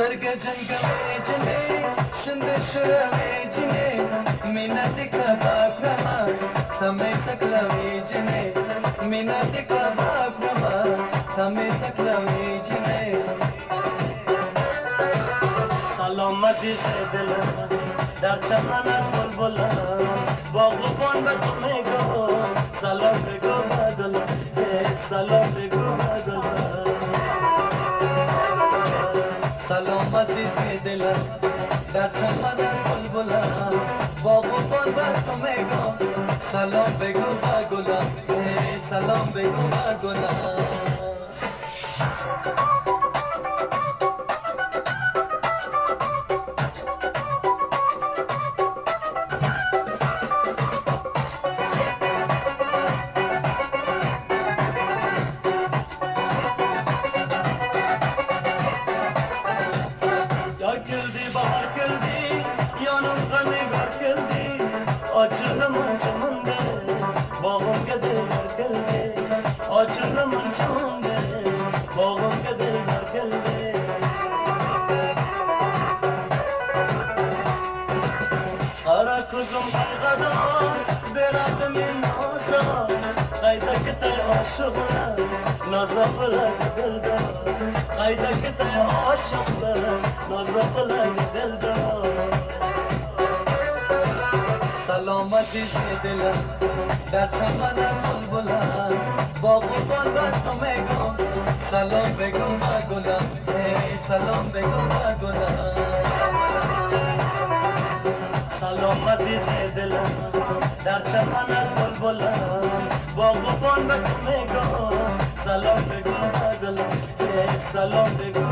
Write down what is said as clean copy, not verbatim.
برگ جنگل جنه شند شرمی جنه مینا دیکا باکرما سمی تکلمی جنه مینا دیکا باکرما سمی تکلمی جنه سلامتی سے دل در چمن بلبل باغبان به تو میگو سلام بگو بدل سلام بگو بدل سلامتی سے دل در چمن بلبل باغبان به تو میگو سلام بگو بدل سلام بگو بدل kuzum kaygada beradım inaza Kayda kitay aşıklar nazafılar dilda Kayda kitay aşıklar nazafılar dilda Salamati se dila dar chamana bulbula Baghban ba tumego salam begum magula salam begum magula Salamati se dila dar chamana bulbula Baghban ba tumego salam begum magula salam begum